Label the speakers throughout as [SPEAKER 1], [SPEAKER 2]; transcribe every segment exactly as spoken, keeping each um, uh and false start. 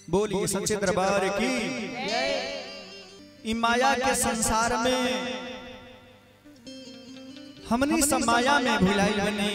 [SPEAKER 1] बोलिए सच्चे दरबार की। माया के संसार में हमनी सब माया में भुलाई बनी।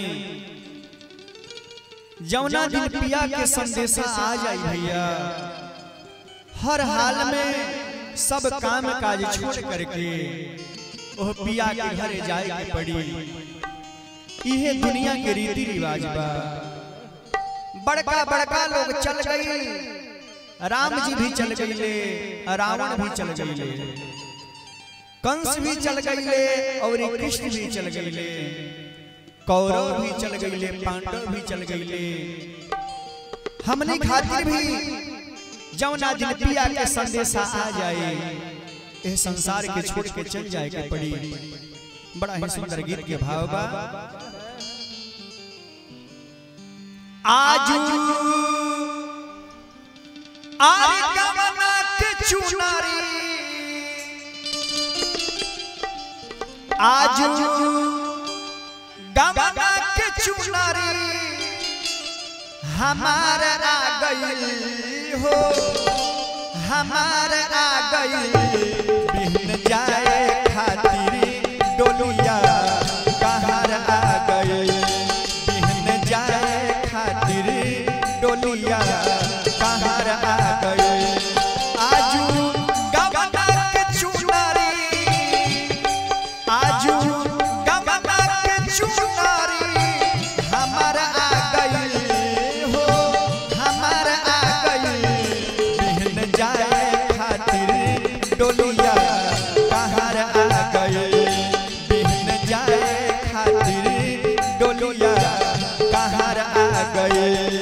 [SPEAKER 1] जौना दिन पिया के संदेशा आ जाई भैया, हर हाल में सब काम काज छोड़ करके ओह पिया के घरे जाए के पड़ी। इहे दुनिया के रीति रिवाज बा। बड़का बड़का लोग चल गए, राम जी भी चल गए, रावण भी चल गए, कंस भी चल गए और कृष्ण भी चल गए, कौरव भी चल गए, पांडव भी चल गए। हमने खातिर भी जौना दिन पिया के संदेशा आ जाए, इस संसार के छोड़ के चल जाए के पड़ी। बड़ा ही सुंदर गीत के भाव बा। आजू आरे गवना के चुनारी, आजू गवना के चुनारी हमार आ गई हो, हमार आ गई। बिहन जाए खातिर डोलिया कहार आ गई, बिहन जाए खातिर डोलिया कहार आ गई। आजू गवना के चुनारी, आजू गवना के चुनारी हमार आ गई हो, हमार आ गई। बिहन जाए खातिर डोलिया कहार आ गई, बिहन जाए खातिर डोलिया कहार आ गई।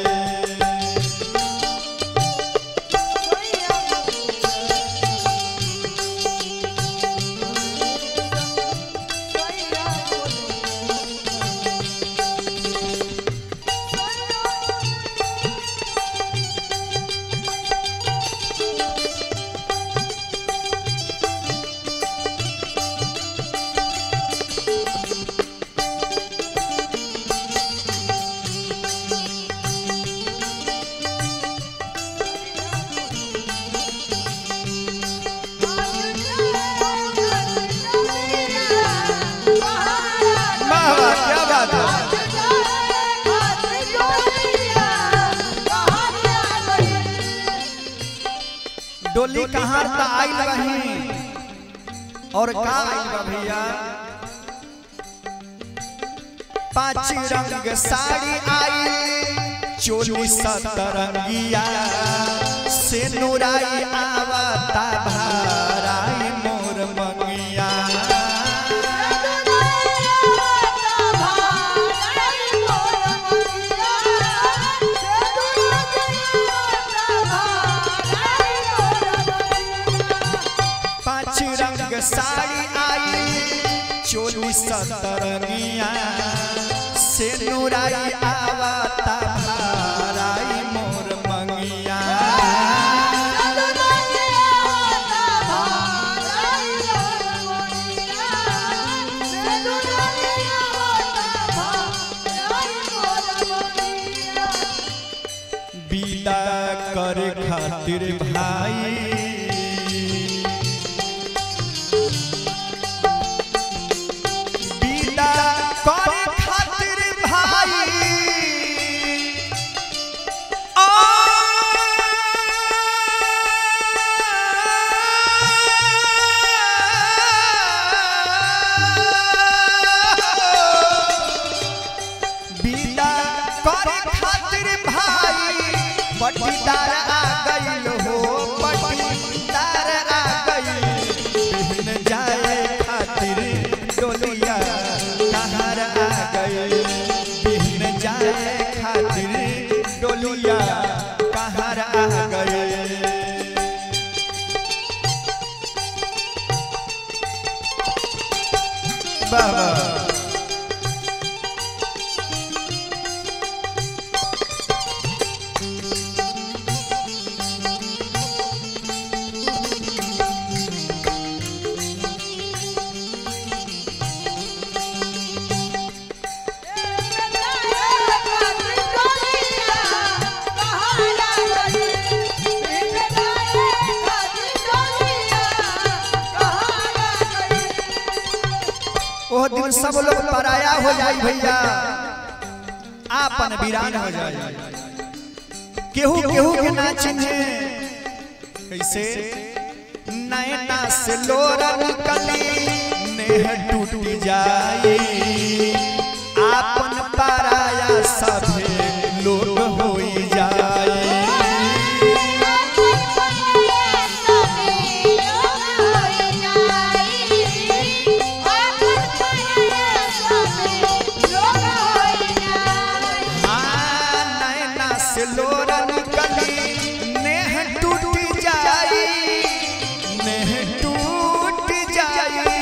[SPEAKER 1] क्या बात है। डोली कहार ता आई रही और का आई बा भैया। पांच रंग साड़ी आई, चोली सतरंगिया से नुराई आवता भाराई मोर मंगिया। रंग साड़ी आई, चोली सतरंगिया से नुराई आवता भाराई मोर मंगिया। विदा करे खातिर भाई, करे खातिर भाई आ विदा करे खातिर भाई। पटीदार आ गइल हो, पटीदार आ गइल। बिहन जाए खातिर डोलिया कहार आ गई, बिहन जाए खातिर डोलिया कहार आ गई। बाबा
[SPEAKER 2] Hey!
[SPEAKER 1] ओह दिन सब लोग पराया हो जाए भैया, आपन वीरान हो जाए, केहू केहू के ना चिन्हे। कैसे? नैना से लोरा निकली नेह टूट जाए, आपन पराया सभे लोग हो जाए। लोरा निकली नेह टूट जाए, नेह टूट जाए,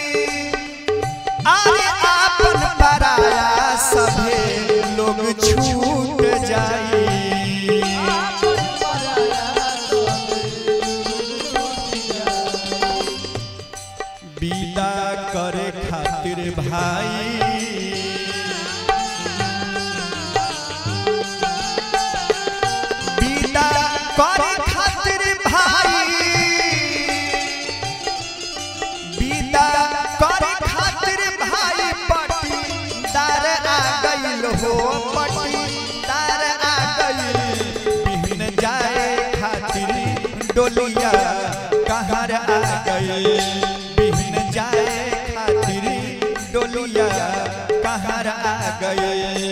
[SPEAKER 1] अरे आपन पराया सभे लोग छूट जाए। विदा करे खातिर भाई, करे खातिर भाई, विदा करे खातिर भाई, पटीदार आ गइल हो, पटीदार आ गइल। बिहन जाए खातिर डोलिया कहर आ गइल, बिहन जाए खातिर डोलिया कहर आ गइल।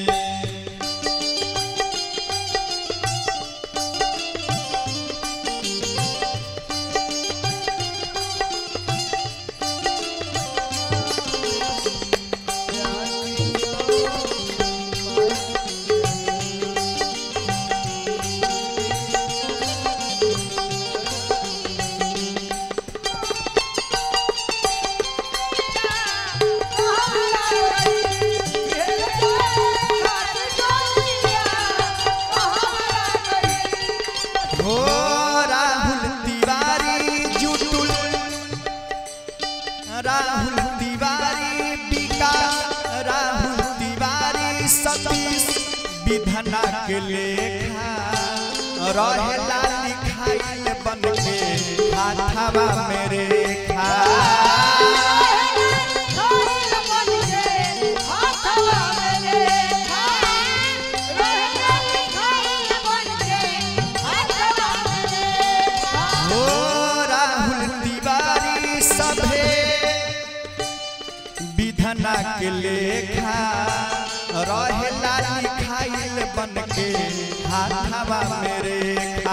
[SPEAKER 1] राहुल तिवारी विकास, राहुल तिवारी सतीश विधना के लेखा रहेला लिखाइल बन के हाथवा मेरे खा। विधना के लेखा रहेला लिखाइल बन के हाथवा मेरे खा।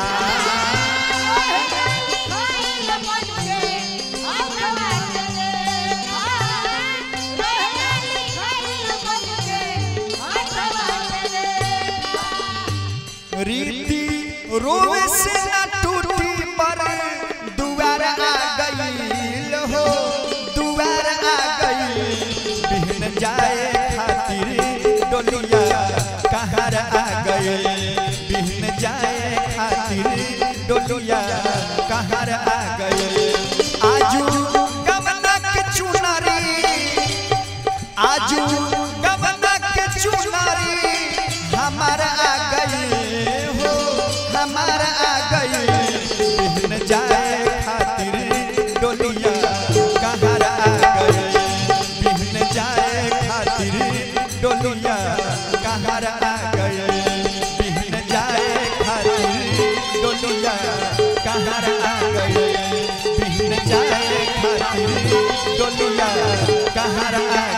[SPEAKER 1] रीति रोवे से न टूटी पर दुआर आ गइल हो, दुआर आ गइल। बिहन जाए खातिर डोलिया कहर आ गइल, बिहन जाए खातिर डोलिया कहर आ गइल। आजू गमना के चुनरी, आजू गमना के चुनरी हमार आ गइल हो, हमार आ गइल। बिहन जाए खातिर डोलिया कहर आ गइल, बिहन जाए खातिर डोलिया कहर आ गइल, बिहन जाए खातिर डोलिया कहर आ गइल, बिहन जाए खातिर डोलिया कहर आ